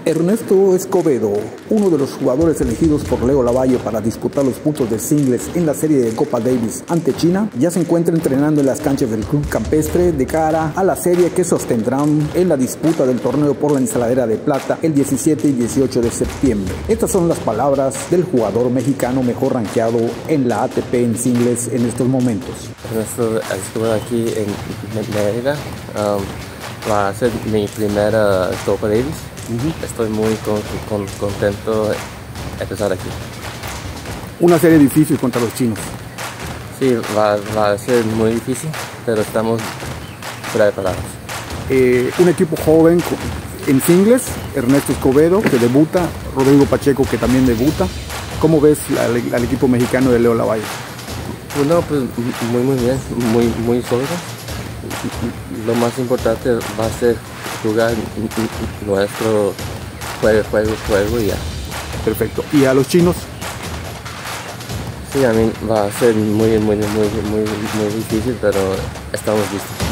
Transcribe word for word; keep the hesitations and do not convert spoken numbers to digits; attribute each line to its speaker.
Speaker 1: Ernesto Escobedo, uno de los jugadores elegidos por Leo Lavalle para disputar los puntos de singles en la serie de Copa Davis ante China, ya se encuentra entrenando en las canchas del club campestre de cara a la serie que sostendrán en la disputa del torneo por la ensaladera de plata el diecisiete y dieciocho de septiembre. Estas son las palabras del jugador mexicano mejor rankeado en la A T P en singles en estos momentos.
Speaker 2: Ernesto Escobedo aquí en Mérida. Um, va a ser mi primera Copa Davis. Uh-huh. Estoy muy con, con, contento de empezar aquí.
Speaker 1: Una serie difícil contra los chinos.
Speaker 2: Sí, va, va a ser muy difícil, pero estamos preparados.
Speaker 1: Eh, un equipo joven en singles, Ernesto Escobedo que debuta, Rodrigo Pacheco que también debuta. ¿Cómo ves al, al equipo mexicano de Leo Lavalle?
Speaker 2: Bueno, pues muy muy bien, muy, muy sólido. Lo más importante va a ser jugar nuestro juego, juego, juego y ya.
Speaker 1: Perfecto. ¿Y a los chinos?
Speaker 2: Sí, a mí va a ser muy, muy, muy, muy, muy difícil, pero estamos listos.